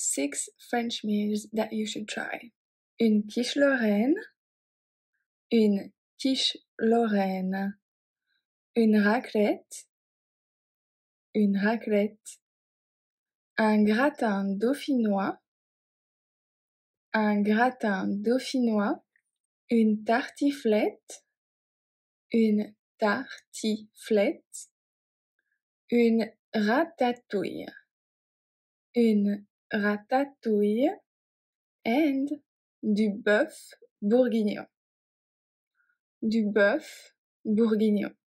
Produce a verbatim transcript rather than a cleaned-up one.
six French meals that you should try. Une quiche Lorraine, une quiche Lorraine, une raclette, une raclette, un gratin dauphinois, un gratin dauphinois, une tartiflette, une tartiflette, une ratatouille, une ratatouille, and du bœuf bourguignon, du bœuf bourguignon.